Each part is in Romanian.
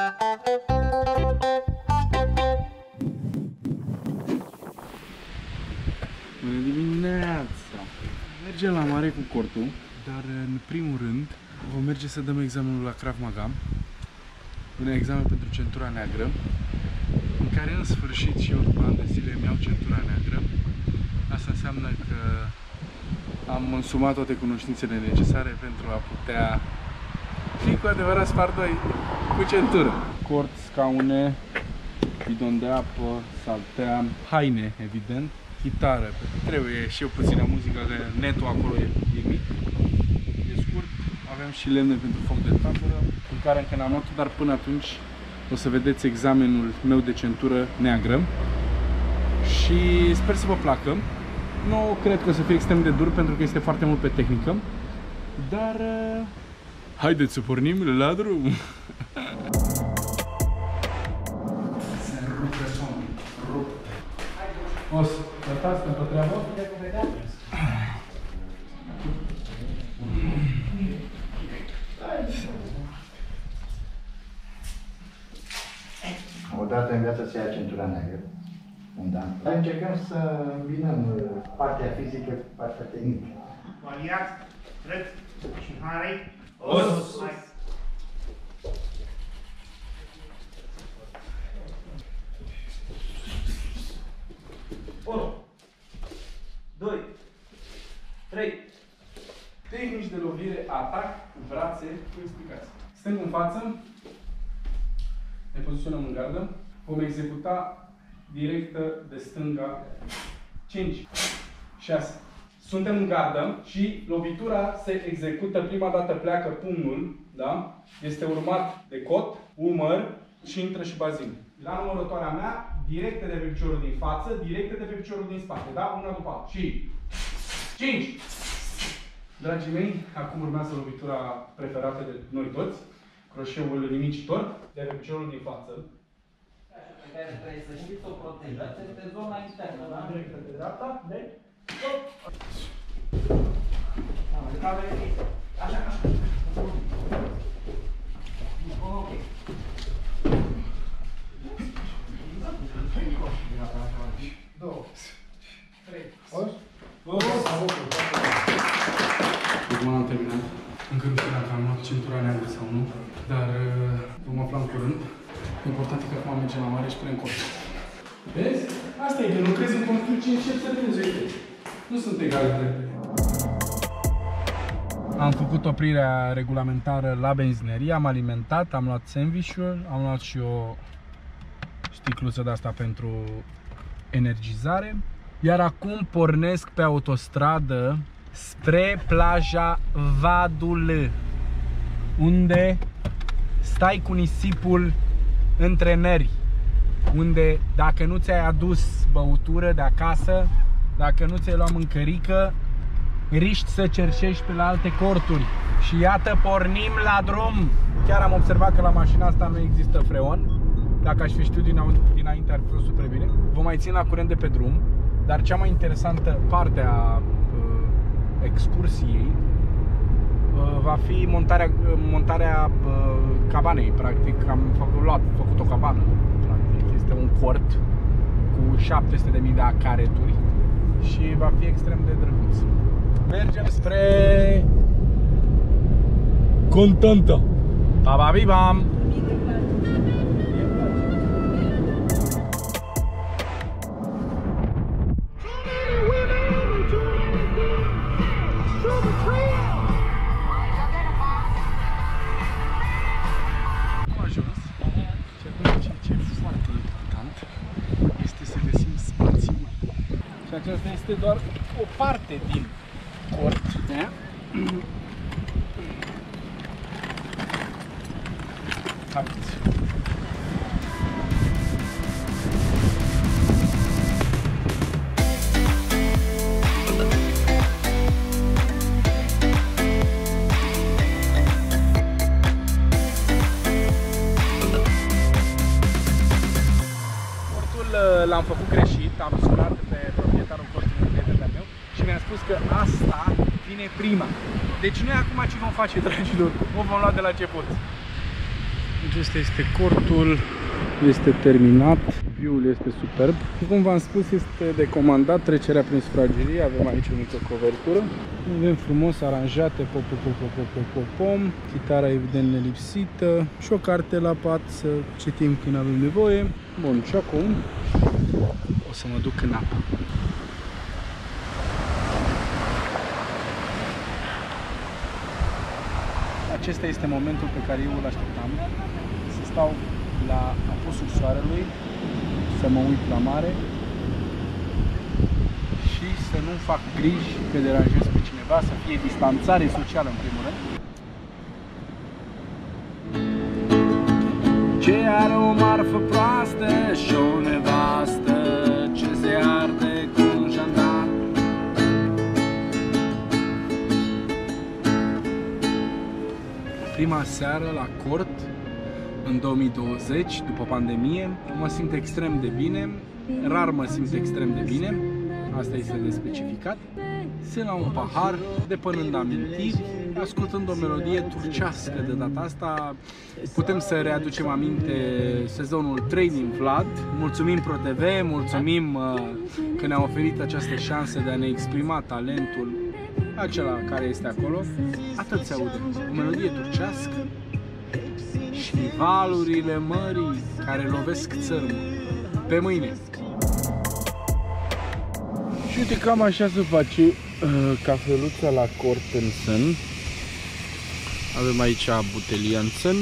Bună dimineața! Mergem la mare cu cortul, dar în primul rând vom merge să dăm examenul la Krav Maga. Un examen pentru centura neagră, în care în sfârșit și eu după ani de zile îmi iau centura neagră. Asta înseamnă că am însumat toate cunoștințele necesare pentru a putea fi cu adevărat spardoi cu centură. Cort, scaune, bidon de apă, saltea, haine, evident, chitară, trebuie și eu puțină muzică, că netul acolo e mic. E scurt, avem și lemne pentru foc de tabără, în care încă n-am luat, dar până atunci o să vedeți examenul meu de centură neagră și sper să vă placă. Nu cred că o să fie extrem de dur, pentru că este foarte mult pe tehnică, dar haideți să pornim la drum! O să tratați pentru treabă? Odată în viață se ia centura neagră. Dar încercăm să îmbinăm partea fizică cu partea tehnică. Aliat, drept și Harry. Os! 1, 2, 3. Tehnici de lovire, atac, brațe, cu explicații. Stăm în față, ne poziționăm în gardă, vom executa directă de stânga 5, 6. Suntem în gardă și lovitura se execută, prima dată pleacă pumnul, da? Este urmat de cot, umăr și intră și bazin. La numărătoarea mea, directe de pe piciorul din față, directe de pe piciorul din spate, da? Una după alta. Și 5. Dragii mei, acum urmează lovitura preferată de noi toți, croșeul nimicitor, de pe piciorul din față. Pe care trebuie să știți o protejați, este zona internă, da? Directă de dreapta, deci. Așa, așa. Ok. Acum n-am terminat. Încă nu știu dacă am luat centura neagră sau nu, dar vom afla în curând. Important e că acum mergem la mare și punem cort. Vezi? Asta e, că lucrezi în construcție, încep să vezi, uite. Nu sunt egale drepte. Am făcut oprirea regulamentară la benzinerie, am alimentat, am luat sandwich-uri, am luat și o sticluță de asta pentru energizare. Iar acum pornesc pe autostradă spre plaja Vadul, unde stai cu nisipul între nări, unde dacă nu ți-ai adus băutură de acasă, dacă nu ți-ai luat mâncărică, riști să cerșești pe la alte corturi. Și iată, pornim la drum. Chiar am observat că la mașina asta nu există freon. Dacă aș fi știut dinainte, ar fi fost super bine. Vă mai țin la curent de pe drum. Dar cea mai interesantă parte a excursiei va fi montarea cabanei. Practic am făcut o cabană. Practic este un cort cu 700.000 de acareturi și va fi extrem de drăguț. Mergem spre Contanta. Pa-pa-bi-bam! Și aceasta este doar o parte din cort. Haideți! L-am făcut greșit, am sunat pe proprietarul cortului, prietenul meu, și mi-a spus că asta vine prima. Deci noi acum ce vom face, dragilor? O vom lua de la început. Acesta este cortul, este terminat, viul este superb. Cum v-am spus, este de comandat trecerea prin sufragerie, avem aici o mică covertură. Avem frumos aranjate, pom, chitara evident nelipsită și o carte la pat să citim când avem nevoie. Bun, și acum o să mă duc în apă. Acesta este momentul pe care eu îl așteptam, să stau la apusul soarelui, să mă uit la mare și să nu fac griji că deranjez pe cineva, să fie distanțare socială în primul rând. Ce are o marfă proastă și o nevastă ce se arde cu un jandarm. Prima seară la cort în 2020, după pandemie, mă simt extrem de bine, rar mă simt extrem de bine, asta este de specificat. Sunt la un pahar, depănând amintiri, ascultând o melodie turcească de data asta. Putem să readucem aminte sezonul 3 din Vlad. Mulțumim ProTV, mulțumim că ne-a oferit această șansă de a ne exprima talentul acela care este acolo. Atât se aude, o melodie turcească și valurile mării care lovesc țărmul. Pe mâine! Și uite, cam așa se face cafeluța la cort în sân. Avem aici butelia în sân,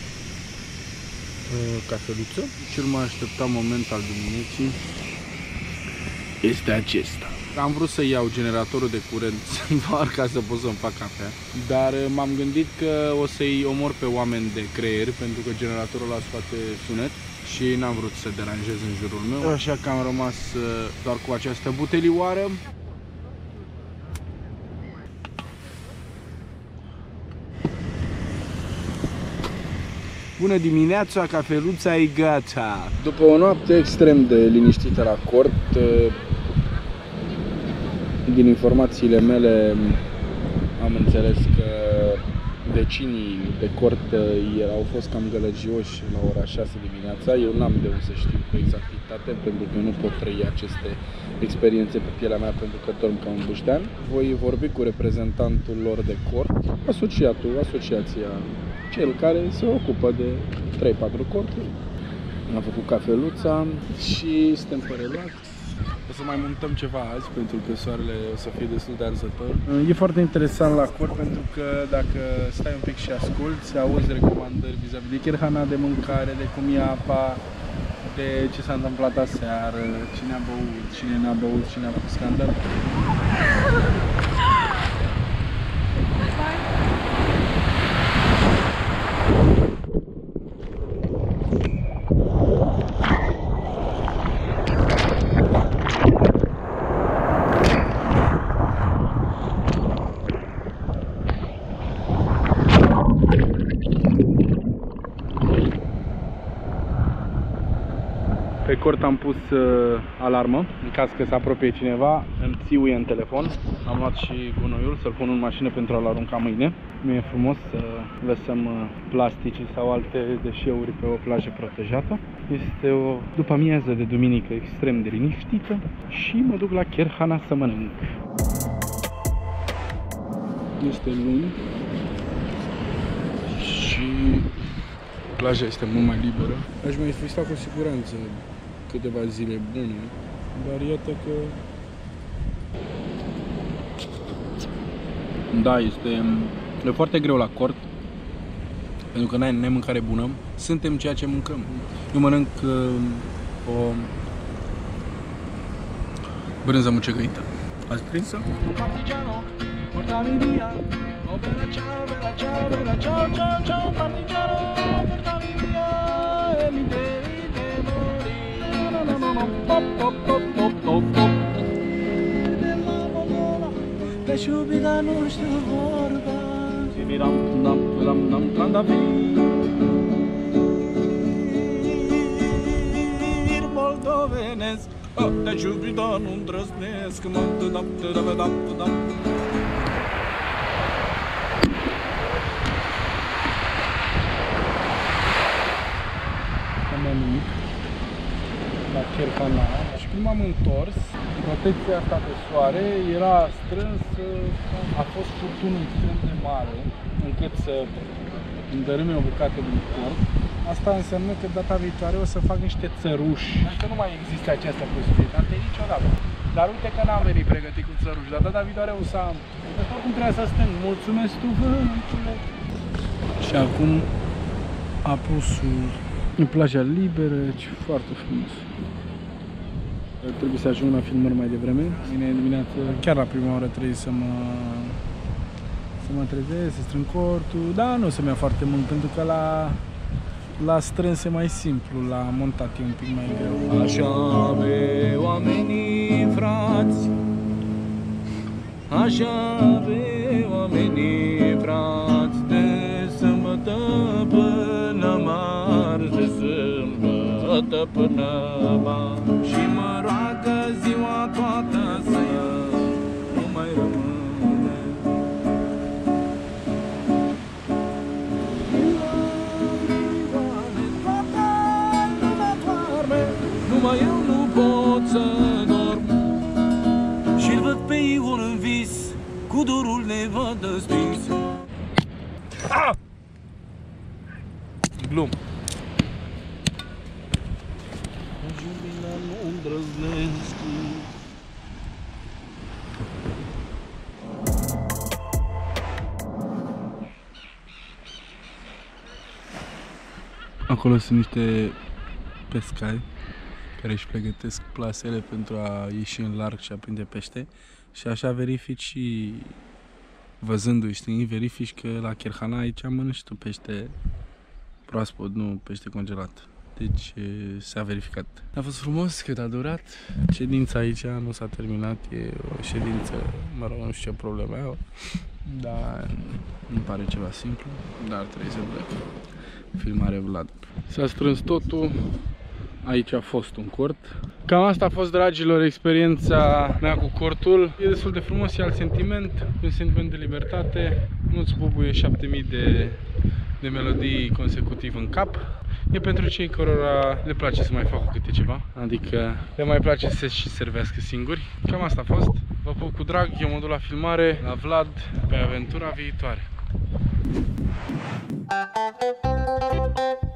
cafeluță. Cel mai așteptat moment al dimineții este acesta. Am vrut să iau generatorul de curent doar ca să pot să-mi fac cafea, dar m-am gândit că o să-i omor pe oameni de creier, pentru că generatorul ăla scoate sunet și n-am vrut să deranjez în jurul meu, așa că am rămas doar cu această butelioară. Bună dimineața, cafeluța e gata! După o noapte extrem de liniștită la cort, din informațiile mele am înțeles că vecinii de cort au fost cam gălăgioși la ora 6 dimineața. Eu n-am de unde să știu cu exactitate, pentru că nu pot trăi aceste experiențe pe pielea mea, pentru că dorm ca un buștean. Voi vorbi cu reprezentantul lor de cort, asociația, cel care se ocupă de 3-4 corturi. Am făcut cafeluța și suntem pe relax. O să mai montăm ceva azi, pentru că soarele o să fie destul de arzător. E foarte interesant la cort, pentru că dacă stai un pic și asculți, auzi recomandări vis-a-vis de cherhana de mâncare, de cum e apa, de ce s-a întâmplat aseară, cine a băut, cine n-a băut, cine a făcut scandal. Pe cort am pus alarmă, în caz că se apropie cineva, îmi țiuie în telefon. Am luat și gunoiul să-l pun în mașină pentru a-l arunca mâine. Nu e frumos să lăsăm plastice sau alte deșeuri pe o plajă protejată. Este o după amiază de duminică extrem de liniștită și mă duc la cherhana să mănânc. Este luni și plaja este mult mai liberă. Aș mai fi stat cu siguranță câteva zile bune, dar iată că... Da, e foarte greu la cort, pentru că n-ai mâncare bună. Suntem ceea ce mâncăm. Eu mănânc o brânză mucegăită. Ați prinsă? Te-aș iubi, dar nu știu vorba. Moldovenesc, te-aș iubi, dar nu îndrăznesc. mănânc la Cherhana și când m-am întors, protecția asta pe soare era strânsă, a fost furtunul extrem de mare încât să îmi dărâme o bucată din corp. Asta înseamnă că data viitoare o să fac niște țăruși. Că nu mai există această posibilitate niciodată. Dar uite că n-am venit pregătit cu țăruși, dar data viitoare o să am. Oricum trebuie să stâng. Mulțumesc tu, vântule! Și acum apusul în plaja liberă, ce foarte frumos. Trebuie să ajung la filmări mai devreme. Mâine dimineață, chiar la prima oră, trebuie să mă trezesc, să strâng cortul. Da, nu o să-mi ia foarte mult, pentru că la strâns e mai simplu, la montat e un pic mai greu. Așa ve oamenii, frați, așa ve oamenii, frați, de sâmbătă până marți, de sâmbătă până marți. Și mă roagă ziua toată să nu mai rămâne. Numai eu nu pot să dorm și-l văd pe Ion în vis, cu dorul nevadă stins. Glum. Jubila nu îndrăznesc. Acolo sunt niște pescari care își pregătesc plasele pentru a ieși în larg și a prinde pește și așa verifici și văzându-i, știi, verifici că la Cherhana aici mănânci tu pește proaspăt, nu pește congelat. Deci s-a verificat. A fost frumos cât a durat. Ședința aici nu s-a terminat, e o ședință, mă rog, nu știu ce probleme au, dar îmi pare ceva simplu, dar trebuie să plec. Filmare Vlad. S-a strâns totul. Aici a fost un cort. Cam asta a fost, dragilor, experiența mea cu cortul. E destul de frumos, e alt sentiment, un sentiment de libertate. Nu-ți bubuie 7000 de melodii consecutiv în cap. E pentru cei cărora le place să mai facă câte ceva, adică le mai place să și servească singuri. Cam asta a fost. Vă pup cu drag, eu mă duc la filmare, la Vlad, pe aventura viitoare.